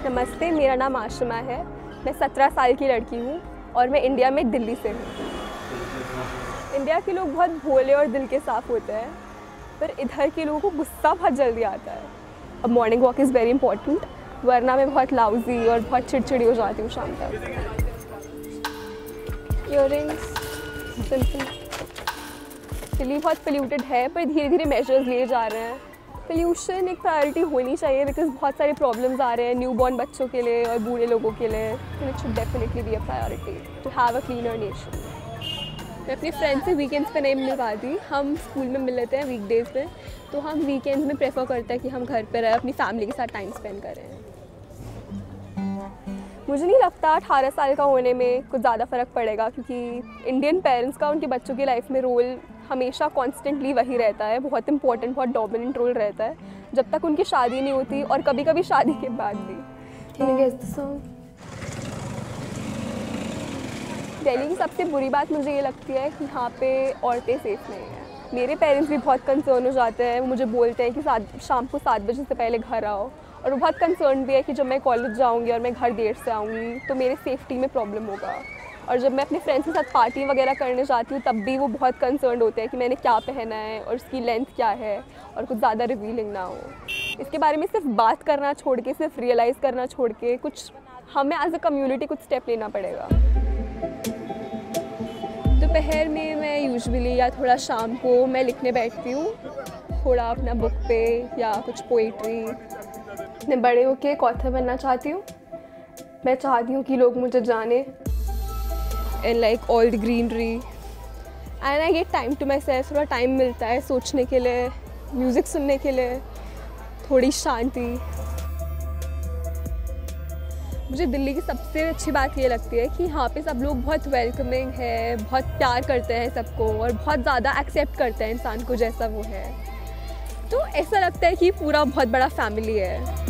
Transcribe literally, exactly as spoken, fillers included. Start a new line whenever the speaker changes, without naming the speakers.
नमस्ते, मेरा नाम आशिमा है। मैं सत्रह साल की लड़की हूँ और मैं इंडिया में दिल्ली से हूँ। इंडिया के लोग बहुत भोले और दिल के साफ़ होते हैं, पर इधर के लोगों को गुस्सा बहुत जल्दी आता है। अब morning walk is very important, वरना मैं बहुत लाउजी और बहुत चिड़चिड़ी हो जाती हूँ शाम तक। Earrings simple. दिल्ली बहुत पोल्यूटेड है, पर धीरे धीरे मेजर्स लिए जा रहे हैं। पोल्यूशन एक प्रायोरिटी होनी चाहिए, बिकॉज बहुत सारे प्रॉब्लम्स आ रहे हैं न्यू बॉर्न बच्चों के लिए और बूढ़े लोगों के लिए। It should definitely be a priority to have a cleaner nation. मैं अपने फ्रेंड्स से वीकेंड्स पे नहीं मिल पाती। हम स्कूल में मिल लेते हैं वीकडेज़ पे, तो हम वीकेंड्स में प्रेफर करते हैं कि हम घर पे रहें, अपनी फैमिली के साथ टाइम स्पेंड करें। मुझे नहीं लगता अठारह साल का होने में कुछ ज़्यादा फ़र्क पड़ेगा, क्योंकि इंडियन पेरेंट्स का उनके बच्चों की लाइफ में रोल हमेशा कॉन्स्टेंटली वही रहता है, बहुत इंपॉर्टेंट, बहुत डोमिनेंट रोल रहता है, जब तक उनकी शादी नहीं होती और कभी कभी शादी के बाद भी। दिल्ली की सबसे बुरी बात मुझे ये लगती है कि यहाँ पे औरतें सेफ नहीं हैं। मेरे पेरेंट्स भी बहुत कंसर्न हो जाते हैं, वो मुझे बोलते हैं कि सात शाम को सात बजे से पहले घर आओ, और वो बहुत कंसर्न भी है कि जब मैं कॉलेज जाऊँगी और मैं घर देर से आऊँगी तो मेरे सेफ्टी में प्रॉब्लम होगा। और जब मैं अपने फ्रेंड्स के साथ पार्टी वगैरह करने जाती हूँ तब भी वो बहुत कंसर्न होते हैं कि मैंने क्या पहना है और उसकी लेंथ क्या है और कुछ ज़्यादा रिवीलिंग ना हो। इसके बारे में सिर्फ बात करना छोड़ के, सिर्फ रियलाइज़ करना छोड़ के, कुछ हमें एज अ कम्युनिटी कुछ स्टेप लेना पड़ेगा। दोपहर में मैं यूजुअली या थोड़ा शाम को मैं लिखने बैठती हूँ, थोड़ा अपना बुक पे या कुछ पोइट्री। मैं बड़े होके एक ऑथर बनना चाहती हूँ। मैं चाहती हूँ कि लोग मुझे जाने and like all the greenery and I get time to myself। थोड़ा टाइम मिलता है सोचने के लिए, म्यूज़िक सुनने के लिए, थोड़ी शांति। मुझे दिल्ली की सबसे अच्छी बात ये लगती है कि यहाँ पे सब लोग बहुत वेलकमिंग है, बहुत प्यार करते हैं सबको और बहुत ज़्यादा एक्सेप्ट करते हैं इंसान को जैसा वो है। तो ऐसा लगता है कि पूरा बहुत बड़ा फैमिली है।